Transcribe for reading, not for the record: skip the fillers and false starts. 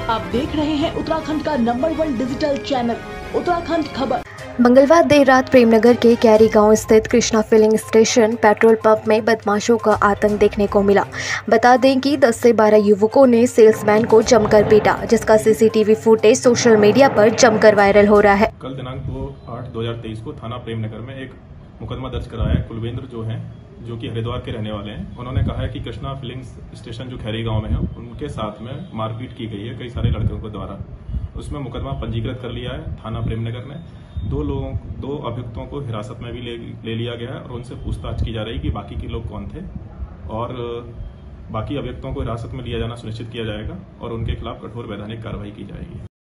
आप देख रहे हैं उत्तराखंड का नंबर 1 डिजिटल चैनल उत्तराखंड खबर। मंगलवार देर रात प्रेमनगर के कैरी गांव स्थित Krishna filling station petrol pump में बदमाशों का आतंक देखने को मिला। बता दें कि 10 से 12 युवकों ने सेल्समैन को जमकर पीटा, जिसका सीसीटीवी फुटेज सोशल मीडिया पर जमकर वायरल हो रहा है। कल दिनांक 2/8/2023 को थाना प्रेमनगर में एक मुकदमा दर्ज कराया है। कुलवेंद्र जो कि हरिद्वार के रहने वाले हैं, उन्होंने कहा है कि कृष्णा फिलिंग स्टेशन जो खैरी गांव में है, उनके साथ में मारपीट की गई है कई सारे लड़कों के द्वारा। उसमें मुकदमा पंजीकृत कर लिया है थाना प्रेमनगर ने। दो अभियुक्तों को हिरासत में भी ले लिया गया है और उनसे पूछताछ की जा रही है कि बाकी के लोग कौन थे, और बाकी अभियुक्तों को हिरासत में लिया जाना सुनिश्चित किया जाएगा और उनके खिलाफ कठोर वैधानिक कार्रवाई की जाएगी।